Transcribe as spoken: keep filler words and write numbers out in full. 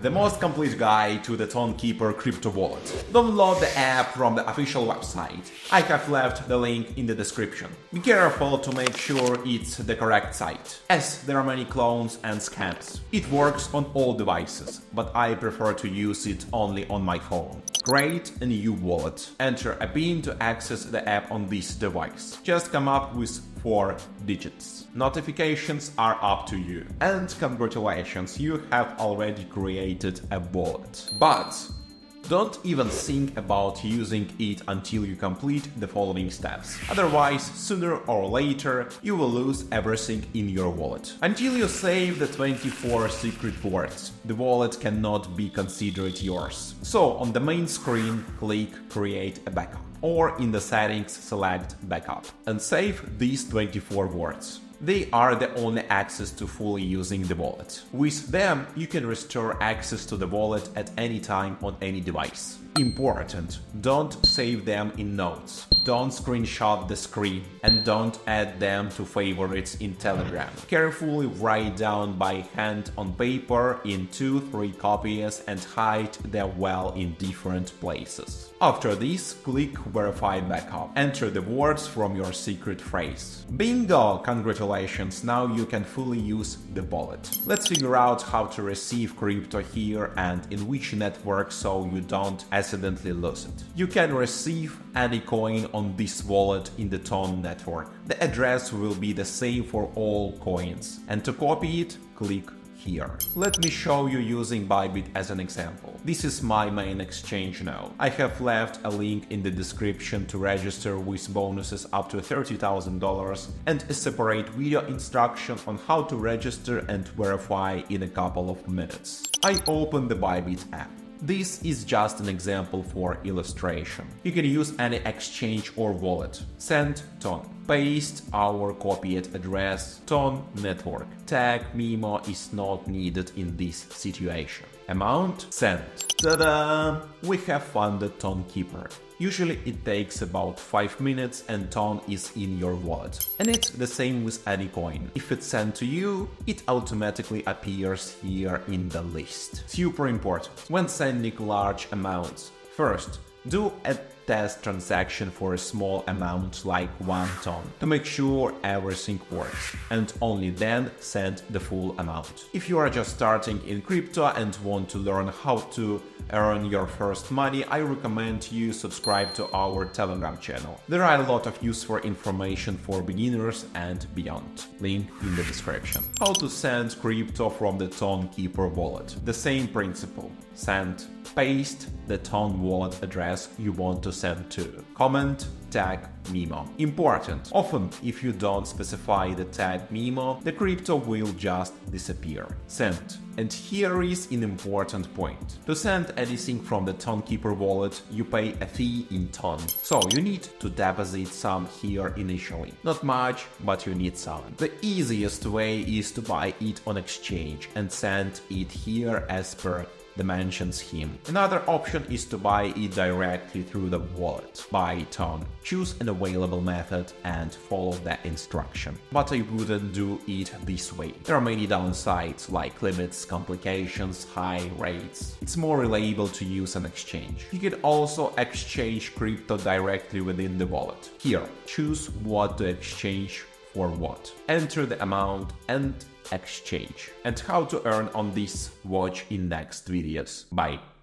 the most complete guide to the Tonkeeper crypto wallet. Download the app from the official website. I have left the link in the description. Be careful to make sure it's the correct site, as there are many clones and scams. It works on all devices, but I prefer to use it only on my phone. Create a new wallet. Enter a PIN to access the app on this device. Just come up with four digits. Notifications are up to you. And congratulations, you have already created a wallet. But don't even think about using it until you complete the following steps. Otherwise, sooner or later, you will lose everything in your wallet. Until you save the twenty-four secret words, the wallet cannot be considered yours. So, on the main screen, click Create a backup, or in the settings, select Backup, and save these twenty-four words. They are the only access to fully using the wallet. With them, you can restore access to the wallet at any time on any device. Important: don't save them in notes, don't screenshot the screen, and don't add them to favorites in Telegram. Carefully write down by hand on paper in two three copies and hide them well in different places. After this, click Verify Backup. Enter the words from your secret phrase. Bingo! Congratulations, now you can fully use the wallet. Let's figure out how to receive crypto here and in which network so you don't accidentally lose it. You can receive any coin on this wallet in the Ton network. The address will be the same for all coins, and to copy it, click here. Let me show you using Bybit as an example. This is my main exchange now. I have left a link in the description to register with bonuses up to thirty thousand dollars and a separate video instruction on how to register and verify in a couple of minutes. I open the Bybit app. This is just an example for illustration. You can use any exchange or wallet. Send Ton. Paste our copied address, Ton network. Tag Memo is not needed in this situation. Amount sent. Ta-da! We have funded Tonkeeper. Usually it takes about five minutes and Ton is in your wallet. And it's the same with any coin. If it's sent to you, it automatically appears here in the list. Super important. When sending large amounts, first, do a test transaction for a small amount like one ton to make sure everything works, and only then send the full amount. If you are just starting in crypto and want to learn how to earn your first money, I recommend you subscribe to our Telegram channel. There are a lot of useful information for beginners and beyond. Link in the description. How to send crypto from the Tonkeeper wallet. The same principle. Send. Paste the Ton wallet address you want to send to. Comment, tag Memo. Important. Often, if you don't specify the tag Memo, the crypto will just disappear. Send. And here is an important point. To send anything from the Tonkeeper wallet, you pay a fee in Ton. So you need to deposit some here initially. Not much, but you need some. The easiest way is to buy it on exchange and send it here as per the mentioned scheme. Another option is to buy it directly through the wallet. Buy Ton. Choose an available method and follow the instruction. But I wouldn't do it this way. There are many downsides like limits, complications, high rates. It's more reliable to use an exchange. You can also exchange crypto directly within the wallet. Here, choose what to exchange for what. Enter the amount and exchange. And how to earn on this, watch in next videos. Bye.